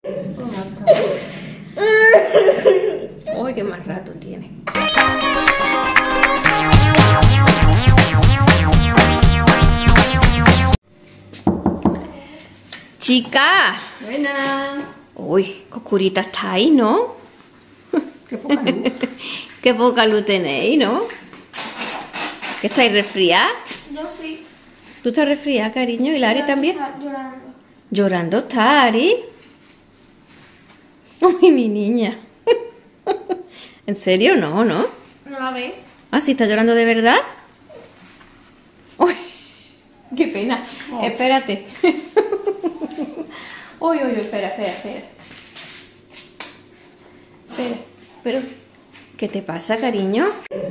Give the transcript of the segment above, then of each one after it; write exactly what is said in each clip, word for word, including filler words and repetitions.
Uy, qué más rato tiene. Chicas. Buenas. Uy, qué oscurita está ahí, ¿no? Qué poca luz. Qué poca luz tenéis, ¿no? ¿Que estáis resfriadas? Yo sí. ¿Tú estás resfriada, cariño? ¿Y la Ari también? Está llorando. ¿Llorando está, Ari? Uy, mi niña. ¿En serio? No, ¿no? ¿No la ves? Ah, ¿sí está llorando de verdad? Uy, qué pena. Oh. Espérate. Uy, uy, uy, espera, espera, espera. Espera, pero... ¿Qué te pasa, cariño?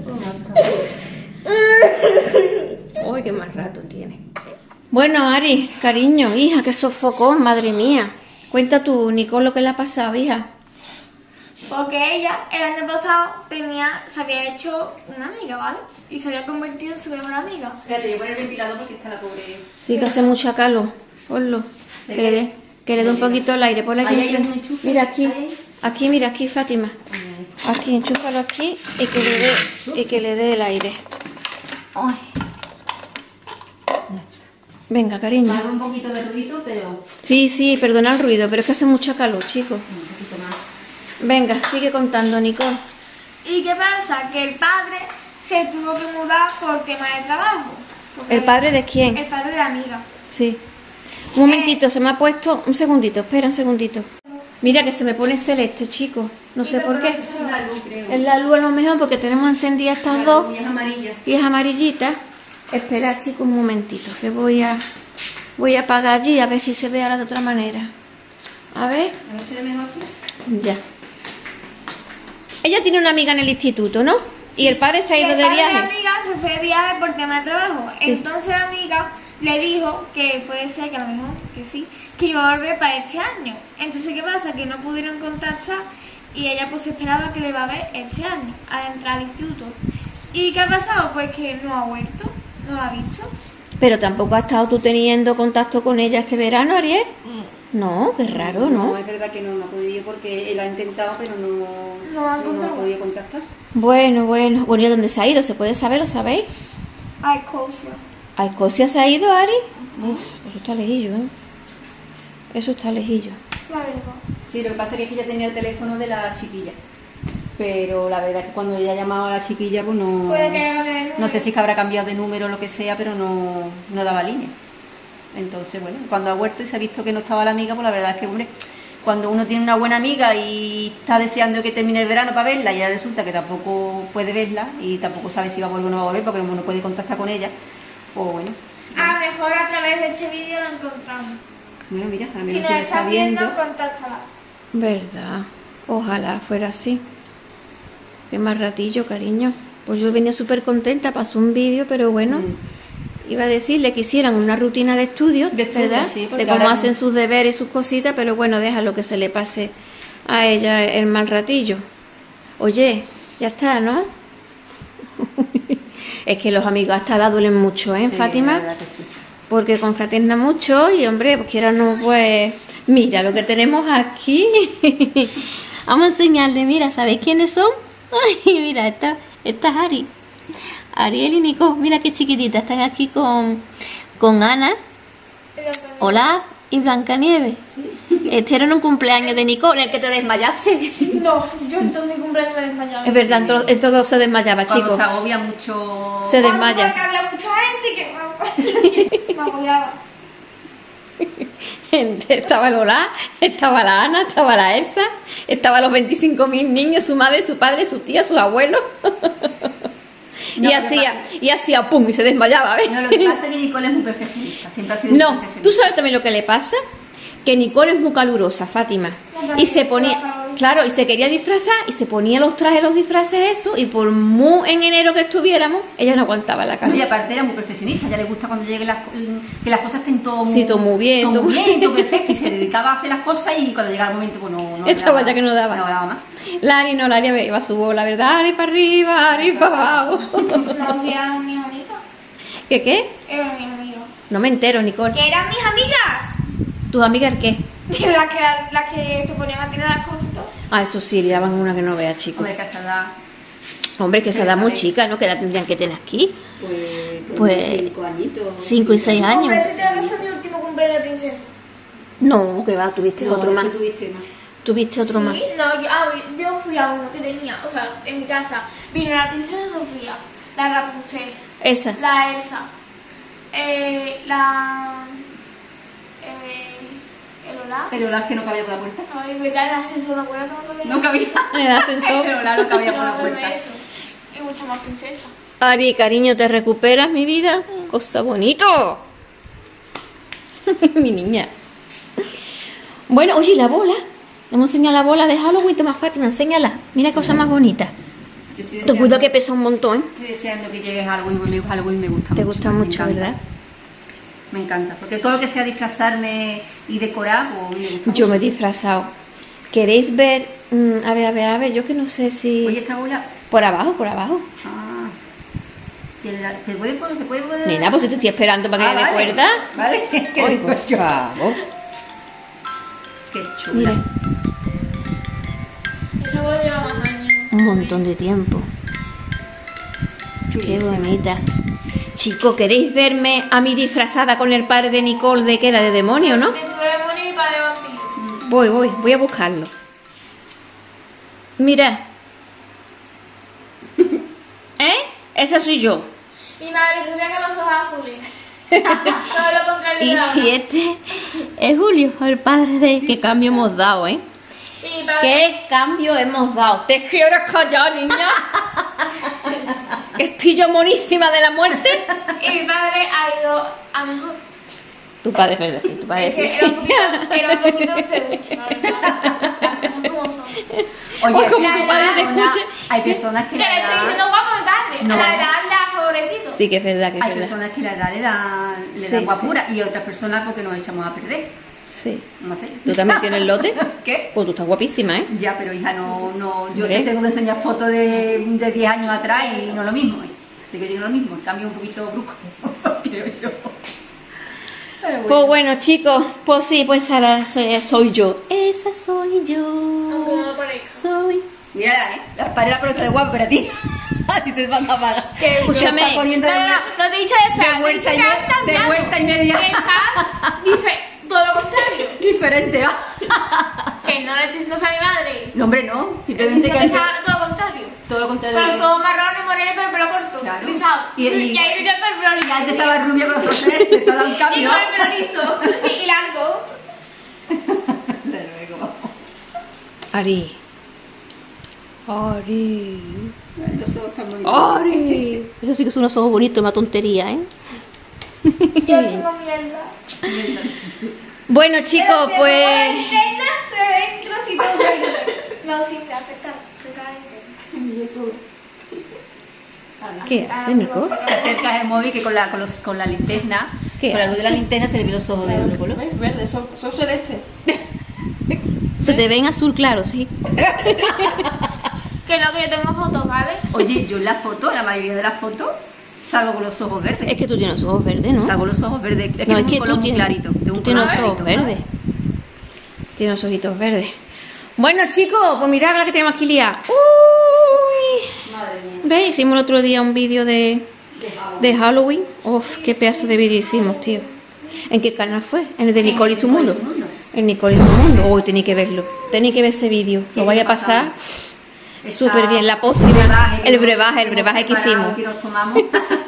Uy, qué más rato tiene. Bueno, Ari, cariño, hija, qué sofocón, madre mía. Cuenta tú, Nicole, lo que le ha pasado, hija. Porque ella el año pasado tenía, se había hecho una amiga, ¿vale? Y se había convertido en su mejor amiga. Espérate, yo voy el ventilador porque está la pobre. Sí, que hace mucha calor. Ponlo. Sí. Que le dé, que le dé un poquito el aire. Ponle aquí. Ahí hay enfrente. un enchufe. Mira aquí. Ahí. Aquí, mira aquí, Fátima. Aquí, enchúfalo aquí y que le dé, y que le dé el aire. Ay. Venga, cariño. Hago un poquito de ruido, pero Sí, sí, perdona el ruido, pero es que hace mucha calor, chicos. un poquito más. Venga, sigue contando, Nicole. ¿Y qué pasa? Que el padre se tuvo que mudar por tema de trabajo. Porque ¿El padre de quién? El padre de la amiga. Sí. Un momentito, se me ha puesto... Un segundito, espera un segundito. Mira que se me pone celeste, chicos. No sé por qué. Es la luz, creo. Es la luz a lo mejor porque tenemos encendidas estas La dos. luz y es amarilla. Y es amarillita. Espera, chicos, un momentito, que voy a voy a apagar allí a ver si se ve ahora de otra manera. A ver, A ver si ve mejor así. ya. Ella tiene una amiga en el instituto, ¿no? Y el padre se ha ido el de padre viaje. de la amiga se fue de viaje por tema de trabajo. Sí. Entonces la amiga le dijo que puede ser que a lo mejor, que sí, que iba a volver para este año. Entonces, ¿qué pasa? Que no pudieron contactar y ella pues esperaba que le iba a ver este año, al entrar al instituto. ¿Y qué ha pasado? Pues que no ha vuelto, no la ha visto. Pero tampoco has estado tú teniendo contacto con ella este verano, Ariel. No, qué raro, ¿no? No, es verdad que no, no ha podido porque él ha intentado, pero no, No ha no, encontrado. ha podido contactar. Bueno, bueno. Bueno, ¿y a dónde se ha ido? ¿Se puede saber? ¿Lo sabéis? A Escocia. ¿A Escocia se ha ido, Ari? Uf, eso está lejillo, ¿eh? Eso está lejillo. La verdad. Sí, lo que pasa es que ella tenía el teléfono de la chiquilla. Pero la verdad es que cuando ella ha llamado a la chiquilla, pues no... Puede que haga de No sé si es que habrá cambiado de número o lo que sea, pero no, no daba línea. Entonces, bueno, cuando ha vuelto y se ha visto que no estaba la amiga, pues la verdad es que, hombre, cuando uno tiene una buena amiga y está deseando que termine el verano para verla y ahora resulta que tampoco puede verla y tampoco sabe si va a volver o no va a volver porque no puede contactar con ella, pues bueno. A lo mejor a través de este vídeo lo encontramos. Bueno, mira, a Si mí nos no se me está estás viendo, viendo. contáctala. Verdad. Ojalá fuera así. Qué más ratillo, cariño. Pues yo venía súper contenta, pasó un vídeo, pero bueno, Mm. iba a decirle que hicieran una rutina de estudios, De estudios, ¿verdad? sí, porque de cómo ahora- hacen sus deberes y sus cositas, pero bueno, déjalo que se le pase a ella el mal ratillo. Oye, ya está, ¿no? Es que los amigos hasta edad duelen mucho, ¿eh, Sí, Fátima? la verdad que sí. Porque confraterna mucho y, hombre, pues quiera no, pues... Mira lo que tenemos aquí. Vamos a enseñarle, mira, ¿sabéis quiénes son? Ay, mira, esta, esta es Ari. Ariel y Nico, mira qué chiquitita. Están aquí con, con Ana, Olaf y Blancanieves. Este era un cumpleaños de Nicole, el que te desmayaste. No, yo en todo mi cumpleaños me desmayaba. Es verdad, en, to- en todos se desmayaba, Cuando chicos. se agobia mucho... Se Porque desmaya. había mucha gente que me agobiaba. Estaba el Olaf, estaba la Ana, estaba la Elsa, estaban los veinticinco mil niños, su madre, su padre, sus tías, sus abuelos. No, y lo que hacía, y hacía pum, y se desmayaba, ¿ves? No, lo que pasa es que Nicole es muy perfeccionista, siempre ha sido muy No, perfeccionista. tú sabes también lo que le pasa, que Nicole es muy calurosa, Fátima, y se ponía, claro, y se quería disfrazar y se ponía los trajes, los disfraces, eso, y por muy en enero que estuviéramos, ella no aguantaba la No, calor. y aparte era muy perfeccionista, ya le gusta cuando lleguen las, que las cosas estén todo muy, Sí, todo muy bien, todo todo muy muy- bien, todo perfecto, y se dedicaba a hacer las cosas y cuando llegaba el momento pues no, no le Estaba daba- ya que no daba. no daba más. Lari no, Lari iba a su bola, ¿verdad? Ari para arriba, Ari para abajo. No, si eran mis amigas. ¿Qué qué? Eran mis amigas. No me entero, Nicole. ¿Que eran mis amigas? ¿Tus amigas el qué? Las que, las que se ponían a tirar las cosas y todo. Ah, eso sí, le daban una que no vea, chicos. Hombre, que a esa edad, Hombre, que se da muy ¿sabes? chica, ¿no? Que edad tendrían que tener aquí. pues, Pues, pues cinco añitos. cinco y seis años. Hombre, ese tengo que ser mi último cumpleaños de princesa. No, que va, tuviste No, otro es más. que tuviste más. Tuviste otro más. Sí, no, yo, ah, yo fui a uno que tenía, o sea, en mi casa. Vino la princesa Sofía, la Rapunzel, Esa. la Elsa, eh, la. Eh, el Olaf. Pero la que no cabía por la puerta. Ay, ¿verdad? El ascensor, ¿te acuerdas cómo cabía? No cabía. El ascensor. Pero la no cabía por la No, pero puerta. eso. Y mucha más princesa. Ari, cariño, ¿te recuperas, mi vida? Cosa bonito. Mi niña. Bueno, oye, la bola. Le hemos enseñado la bola de Halloween. Toma, Fátima, enséñala. Mira qué cosa más bonita. Yo estoy Te cuido deseando, que pesa un montón, ¿eh? estoy deseando que llegue Halloween, porque Halloween me gusta Te mucho. gusta me mucho, encanta. ¿verdad? Me encanta, porque todo lo que sea disfrazarme y decorar, pues me gusta Yo mucho. me he disfrazado. ¿Queréis ver? Mm, a ver, a ver, a ver. Yo que no sé si... Oye, esta bola... Por abajo, por abajo. Ah, ¿te, la- te puede poner? ¿Te puede poner? Nena, pues si te estoy esperando para que Ah, me dé vale. cuerda. Vale, que Ay, por favor. Qué chula. Mira, Esa bola lleva más años. un montón de tiempo. Qué Chulísima. bonita. Chico, ¿queréis verme a mí disfrazada con el padre de Nicole de que era de demonio, no? De tu demonio y para de vampiro. Voy, voy, voy a buscarlo. Mira. ¿Eh? Esa soy yo. Mi madre rubia con los ojos azules. Todo lo contrario Y, de ahora. y este es Julio, el padre de... ¿Qué cambio hemos dado, eh? Y mi padre- ¿Qué cambio hemos dado? ¿Te quieres callar, niña? Que estoy yo monísima de la muerte. y mi padre ha ido a mejor. Tu padre es verdad, sí, tu padre Es que sí. era un poquito, era un poquito feucho, la verdad. Las cosas como son. Oye, como la tu padre te persona- escuche. Hay personas que Que la le estoy edad... diciendo guapo a mi padre. No. La edad le ha favorecido. Sí, que es verdad, que es Hay verdad. personas que la edad le da, le Sí, da sí. guapura y otras personas porque nos echamos a perder. Sí. No sé. ¿Tú también tienes lote? ¿Qué? Pues tú estás guapísima, ¿eh? Ya, pero hija, no, no, yo Hombre. te tengo que enseñar fotos de, de diez años atrás y no lo mismo. ¿eh? Digo, yo no lo mismo, el cambio un poquito brusco, creo yo. Pero bueno. Pues bueno, chicos, pues sí, pues ahora soy, soy yo. Esa soy yo. Aunque no lo parezca. Soy. Mira, ¿eh? Las paredes pero de guapo, pero a ti, a ti te van a pagar. Escúchame. Te estás poniendo No, de, no, no, no te he dicho de de esperar, te he vuelta dicho y que has me- de cambiado. vuelta y media. Que estás dife- todo lo contrario. diferente, ¿va? Que no le estoy diciendo fue a mi madre. No, hombre, no. Simplemente que que antes- está todo lo contrario. todo lo contrario. Con los ojos marrones, morenos, con el pelo corto, Claro. rizado. Y- Y, y- ahí ya está el pelo liso. Y antes estaba rubia con los ojos celestes, te está dando un Y cambio. con el pelo liso. Y, y largo. Desde luego. Ari. Ari. Los ojos están muy Ari. Eso sí que son unos ojos bonitos, una tontería, ¿eh? Yo tengo mierda. Bueno, chicos, Pero si pues. me pongo interna, se ven trocitos verdes. No, sí, me acerca, acerca la interna. ¿Qué hace, Nico? Te acercas el móvil que con la, con los, con la linterna, ¿Qué con la luz de la hace? linterna se le ven los ojos de otro color. ¿Ves? Verde, son, son celestes. Se te ven azul claro, sí. Que no, que yo tengo fotos, ¿vale? Oye, yo en la foto, la mayoría de las fotos, salgo con los ojos verdes. Es que tú tienes los ojos verdes, ¿no? Salgo los ojos verdes. Es que No, es es un que color tú muy tienes, clarito. de un tú tienes los color ojos clarito. verdes. Tienes los ojitos verdes. Bueno, chicos, pues mirad la que tenemos aquí liada. Uy. Madre mía. ¿Veis? Hicimos el otro día un vídeo de, De Halloween. de Halloween. Uf, qué pedazo de vídeo hicimos, tío. ¿En qué canal fue? En el de Nicole y su Nicole y mundo. su mundo. En Nicole y su mundo. Uy, tenéis que verlo. Tenéis que ver ese vídeo. Qué Lo vaya a bien pasar. pasamos. Súper bien. La Esa- pócima. brebaje que El nos- brebaje, el hemos brebaje que preparado, hicimos. que nos tomamos.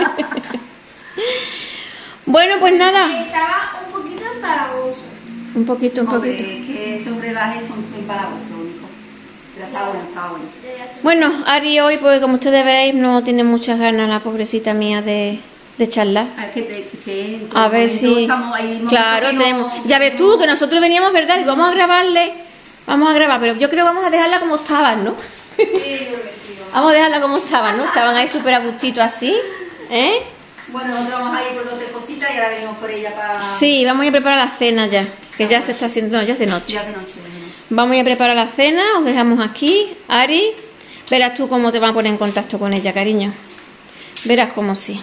Bueno, pues nada. Estaba un poquito empalagoso. Un poquito, un Hombre, poquito. es que esos brebajes son empalagosos, hijo. Pero estaba bueno, estaba bueno. Bueno, Ari hoy, pues como ustedes veis, no tiene muchas ganas la pobrecita mía de, de charlar. A ver, que, te- que en todo A ver momento si... estamos ahí, momentos Claro, que no- tenemos... Ya ves tú, que nosotros veníamos, ¿verdad? Digo, vamos a grabarle, vamos a grabar, pero yo creo que vamos a dejarla como estaban, ¿no? Sí, yo creo que sí. vamos. Vamos a dejarla como estaban, ¿no? Estaban ahí súper a gustito así, ¿eh? Bueno, nosotros vamos a ir por dos o tres cositas y ahora venimos por ella para... Sí, vamos a ir a preparar la cena ya, que ya se está haciendo, no, ya es de noche. Ya de noche, de noche. Vamos a ir a preparar la cena, os dejamos aquí. Ari, verás tú cómo te van a poner en contacto con ella, cariño. Verás cómo sí.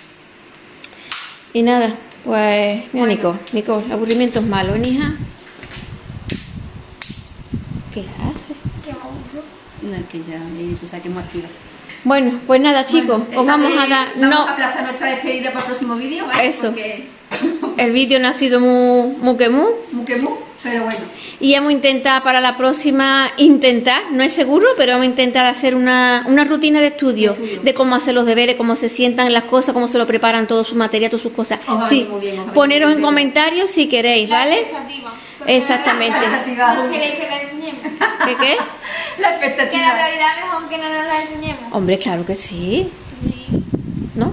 Y nada, pues, mira, Bueno. Nico, Nico, aburrimiento es malo, ¿eh, hija? ¿Qué hace? Que me aburro. No, es que ya, eh, tú sabes que es muy activa. Bueno, pues nada, chicos, Bueno, os vamos esta a vez dar... Vamos No, a aplazar nuestra despedida para el próximo vídeo, ¿vale? Eso. Porque... el vídeo no ha sido muy, muy que muy. Mu que mu, pero bueno. Y hemos intentado para la próxima, intentar, no es seguro, pero vamos a intentar hacer una, una rutina de estudio, De estudio. de cómo hacer los deberes, cómo se sientan las cosas, cómo se lo preparan todo su material, todas sus cosas. Os va a Sí, venir muy bien, os va a venir poneros muy en bien. comentarios si queréis, La ¿vale? expectativa. Porque Exactamente. La expectativa. ¿No queréis que la enseñemos? ¿Qué qué? La Que la expectativa. realidad es mejor que no nos la enseñemos. Hombre, claro que sí, Sí. ¿no?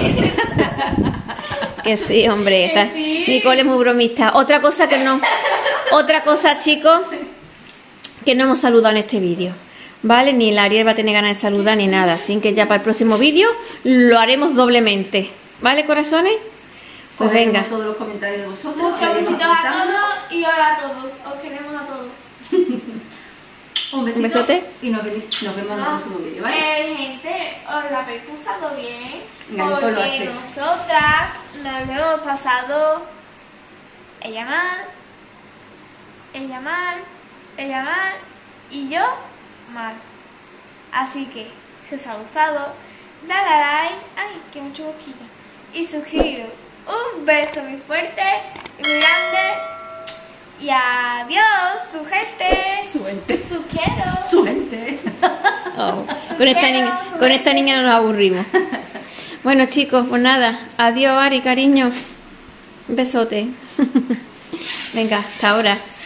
Que sí, hombre. Que Está... sí. Nicole es muy bromista. Otra cosa que no... Otra cosa, chicos, que no hemos saludado en este vídeo, ¿vale? Ni el Ariel va a tener ganas de saludar ni nada. Así que ya para el próximo vídeo lo haremos doblemente. ¿Vale, corazones? Pues Pues venga. todos los comentarios de vosotros. Muchos que besitos iremos a apuntando. todos y hola a todos. Os queremos a todos. Un besito. Un besote. Y nos, veni- nos vemos en el próximo vídeo, ¿vale? Eh, gente, os la habéis pasado bien. Nicole lo Porque hace. nosotras nos lo hemos pasado ella mal, ella mal, ella mal y yo mal. Así que, si os ha gustado, dale a like, ay, que mucho boquilla, y suscribiros. Un beso muy fuerte y muy grande. Y adiós, su gente. Su gente. Su quiero. Su gente. Oh, con, esta niña, con esta niña no nos aburrimos. Bueno, chicos, pues nada. Adiós, Ari, cariño. Un besote. Venga, hasta ahora.